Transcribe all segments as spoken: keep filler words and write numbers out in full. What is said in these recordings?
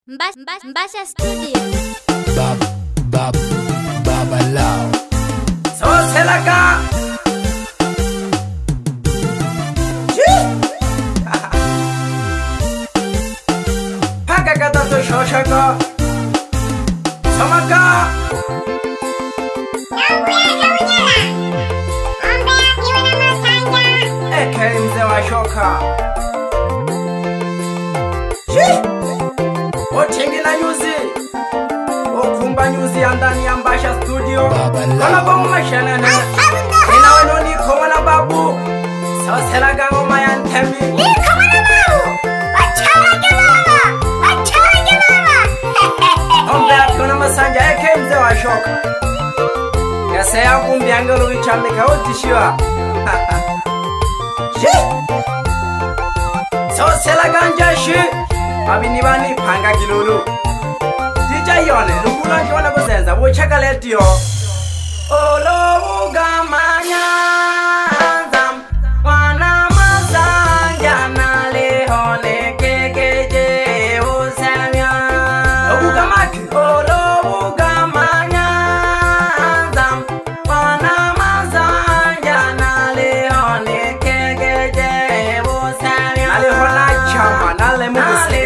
Mbasha Studio. Bab, bab, babalao. So selaka. Paga kata to shoshaka. Samaka. Eke mzee wa shoka. Otingina nyuzi okumba nyuzi ya ndani ya Mbasha Studio. Kona kwa mashana na ina weno ni kona babu. Sosela gango mayantemi ni kona babu. Bachara mama, bachara mama. Ombe akona masanja eke mzee wa shoka. Yase ya kumbi angelo wichamika otishiwa. Sosela ganja shi. Abini bani panga kilulu Dija yone lukula njona kuzenza Wochaka leti yo Olo ugamanya Zam Wana masanja na lehone kekeje usemya Ugamaki Olo ugamanya Zam Wana masanja na lehone kekeje usemya Alehona chama nale mugusi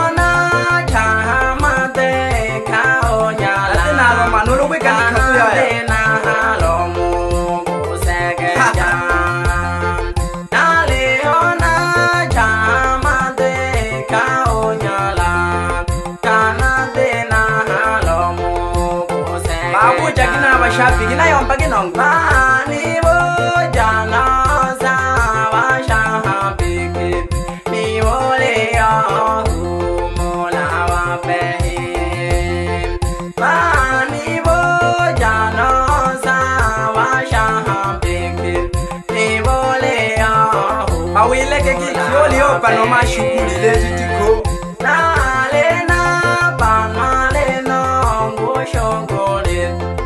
Shapi gina yompa ginong pani bo jana sa wa shapi ki ni wole ya mola wa pehi pani bo jana sa wa shapi ki ni wole ya awile ke ki yoli opa no ma shukuri le tiko na le na pa na le no go shongole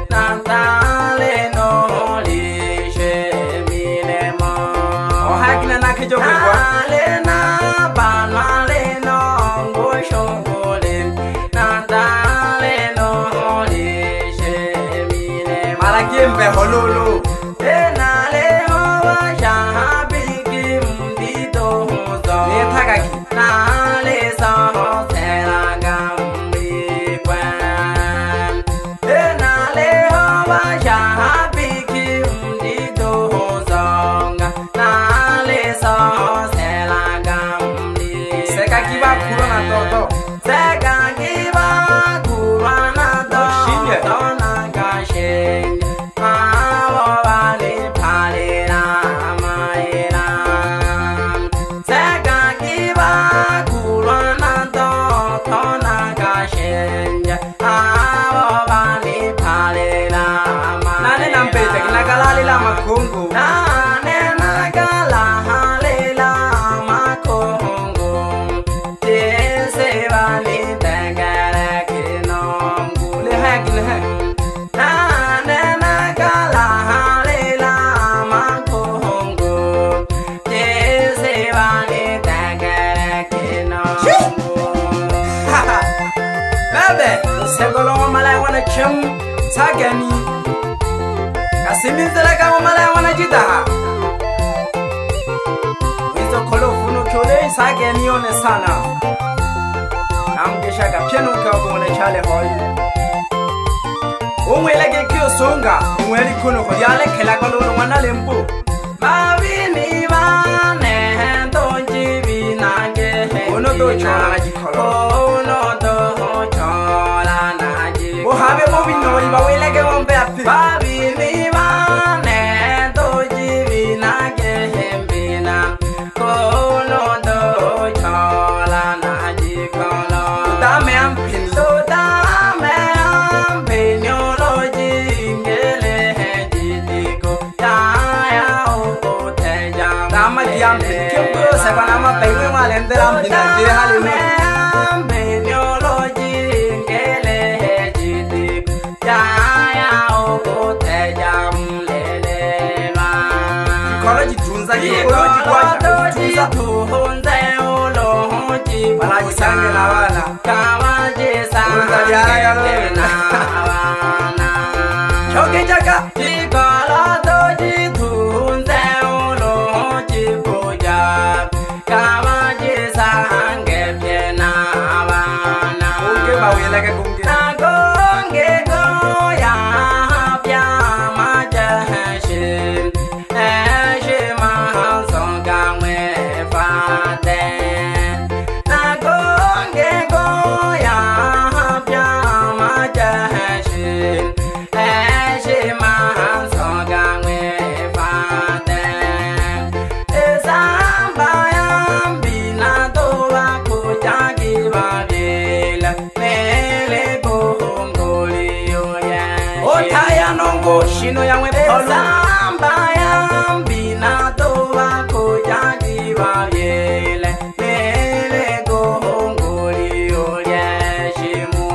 Hololo enale hawa shahabiki mbito hozo netagaki nale saho selagambi kwan enale hawa shahabiki mbito hozo nale saho selagambi sekakiba kurana toto sekakiba kurana toto tona kashe Makongo nane nagala halela makongo tese vali tengere kinongo le hak le hak nane nagala halela makongo tese vali tengere kinongo bebe segolo malai wana chum sagani Simizela kama mala wana jitaha Wizo kolo funo kyole sage nione sana Namgesha ka piano ka gone chale hoy Umwelege kyo songa umweli kuno ko yale kela kolo wana lembo Mavini vane hendo jibi nage Ono do chola na jikolo Ono do chola na jikolo Ohabe mobi no iba welege wombe api Mavini Sepanama pengen malenteram bina dia halu benyologi ngele jidi jaya ogo tejam lele ma kalau jitunza kalau jikuaja jitunza tuhonza olo hoji para jisange na wala kawa Soko shino yangwe polu Samba yambi na towa kujadi wavyele Mele gohonguri olye shimu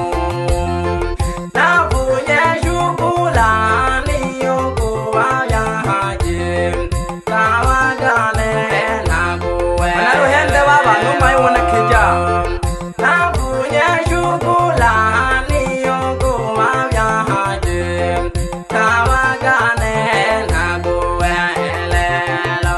Nafunye shukulani yoko waya haji Kawagane nakuwe Wanaruhende waba numa yuwana kija Nafunye shukulani yoko waya haji Kawagane nakuwe elelo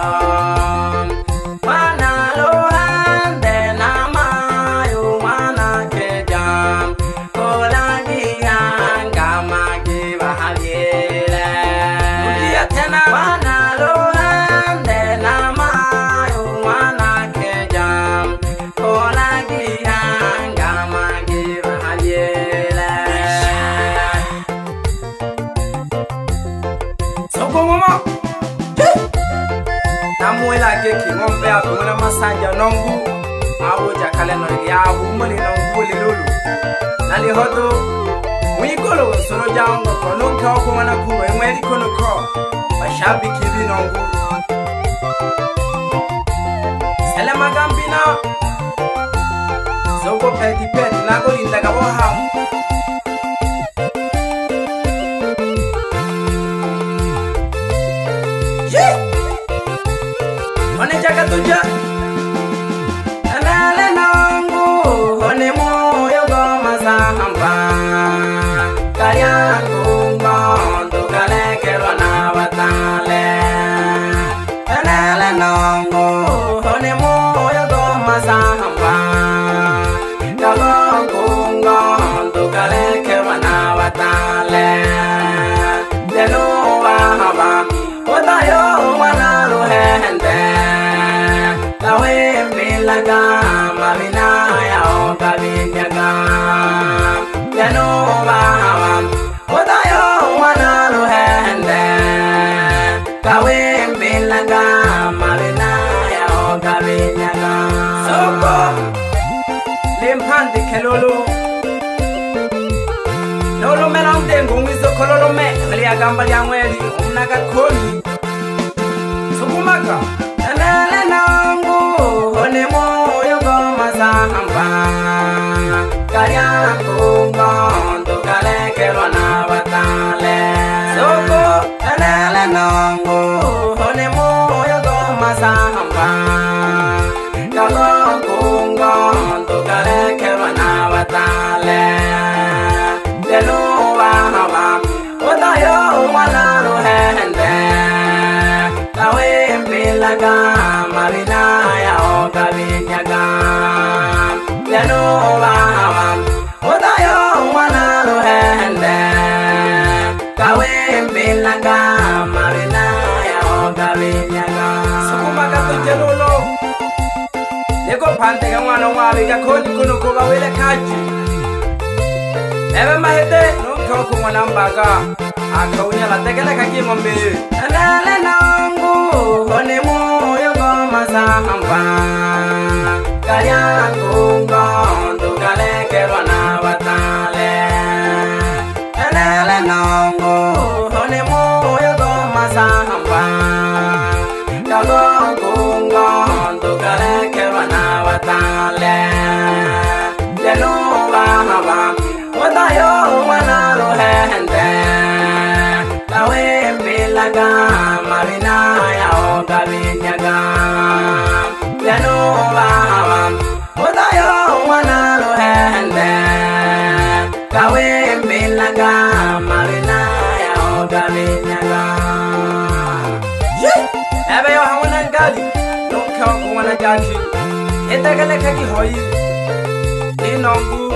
Wanaruhende namayu wana kija Kolagi yanga magi wahavyele Udia tena Wanaruhende namayu wana kija Kolagi yanga magi wahavyele Soko mama Namuela keki ngombe ya kumuna masanja nongu Awo jakale nori ya umuli nongu lilulu Nali hodo Mwikolo soro jaongo kono kao kumana kuwe mweli kono ko Bashabi kibi nongu Selema gambina Soko peti peti nago linda gabo hamu Hone jaga tuja Anale nangu Hone moyo goma sahamba Kaya kungo Tukalekelwa na watale Anale nangu Hone moyo goma sahamba Kaya kungo Tukalekelwa na watale Delu wahaba Otayo wanalu hende Kawe milaga Mavina ya okavinyaga Yanu bahawa Otayo wanalu hende Kawe milaga Mavina ya okavinyaga Soko Limpandi kelulu Lolo melande ngumwizo kololo me Kali gamba liangweli Unaga koni Sukumaka Nele nangu Hone moyo goma sahamba Karya kungo Tukalekelwa na watale Soko Nele nangu Hone moyo goma sahamba Karya kungo Tukalekelwa na watale Delu wahaba Otayo wanalu hende Kawe mpilaga Mavina ya okavinyaga Delu wahaba Otayo wanalu hende Kawe mpilaga Mavina ya okavinyaga Sukumaka tujelulo Yeko pante ya mwana wabiga koni kuno kuba wile kaji Ebe mahete nuko kumwana mbaga Akaunya la tegele kaki ngombe Nele nangu Hone moyo goma sahamba Karya kungo Tukalekelwa na watale Nele nangu Hone moyo goma sahamba Karya kungo Tukalekelwa na watale Delu wahaba Otayo wanalu hende Kawe mpilaga Mavina ya okavinyaga Delu wahaba Otayo wanalu hende Kawe mpilaga Mavina ya okavinyaga Ebe yo hawana ngali Nuka kuwana jaki Itegele kaki hoi Inongu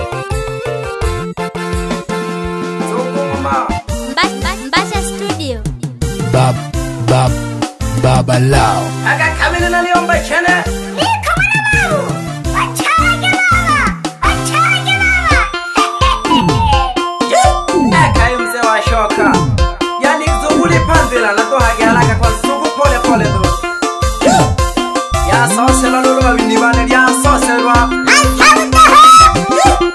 Mbasha Studio Bab, bab, babalao Aga kamina na liomba chene Eka yumse wa shoka Yani zunguli panzila na toha gialaka kwa zungu pole pole tu Ya sose la lulu wa winibane Ya sose wa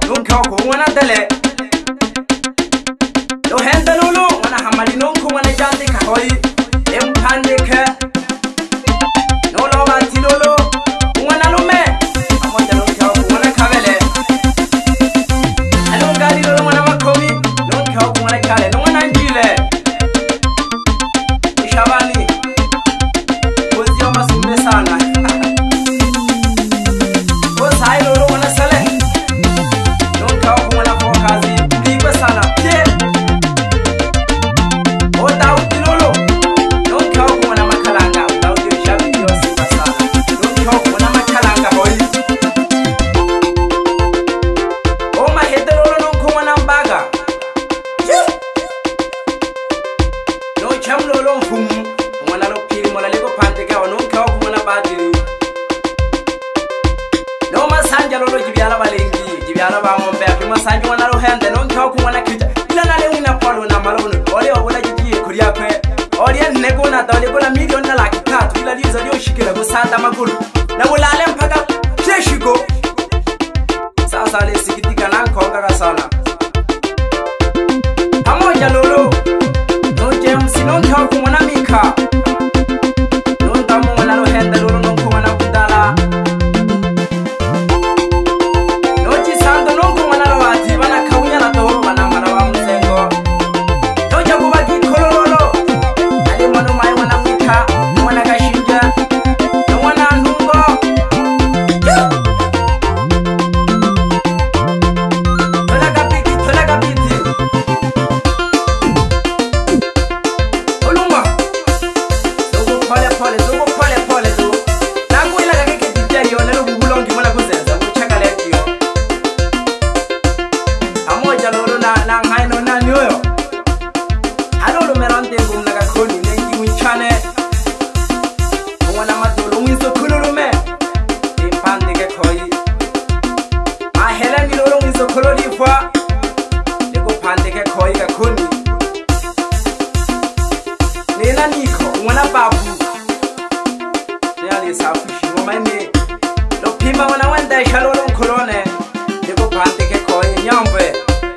nunca ko wana dele lo henda lolo wana hamali nunca wana jande ka hoy em pande ke no lo bati lolo wana lume amoja nunca ko wana kabele alo gari lolo wana makomi nunca ko wana kale no wana njile ishabani kozio masume sana Jibiara ba mo be akima sanji wana ro hende no nka ku wana kija ila na le wina polo na malone ole obona jiji kuriya kwe ole nego na dole gola million na laki tatu ila lizo lyo shikira go sanda magulu na bulale mpaka keshigo sasa le sikitika na nkonga ka sana pamoja lolo no James no nka ku wana mika no ndamo wana ro hende lolo no ku wana budala Nena niko mwana babu Nea safishi mwamene Lo pima wana wenda ishalolo mkolone Deko panteke koi nyambe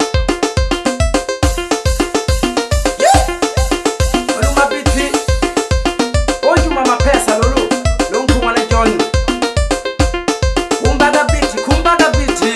Olu mabiti Oju mama pesa lolo Lonku mwana John Kumbaga biti, kumbaga biti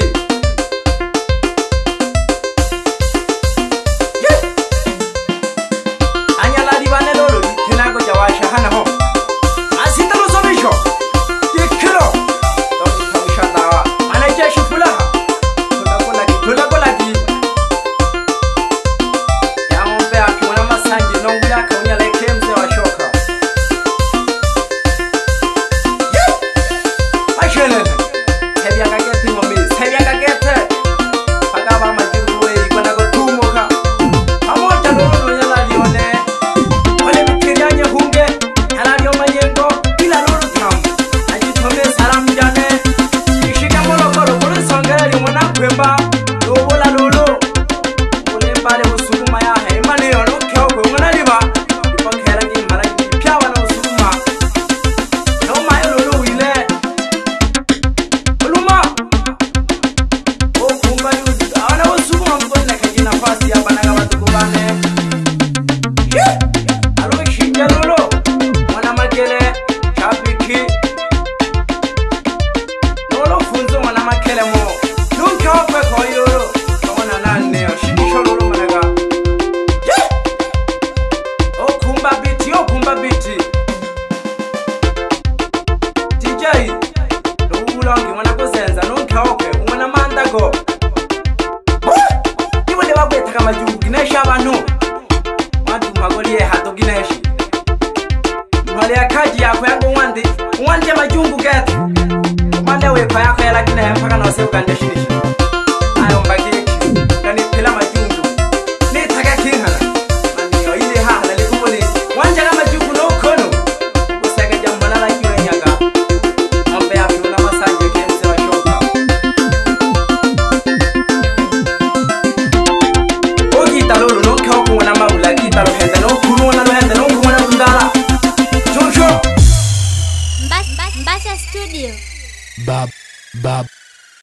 Wande majungu gete Wande wepa yako ya lakina ya mpaka na wase ukandeshinishi Ayo mbaki Kani pila majungu Ni taka kihana Mani yo ili haa na likubuli Wande na majungu no kono Usega jambo na laki wenyaga Mbe ya piuna masanje kense wa shoka O gita lolo no kao kuwana maula Gita lo hende no kuru wana lo hende no kuwana kundala Choncho Mbasha Studio. Bab, bab.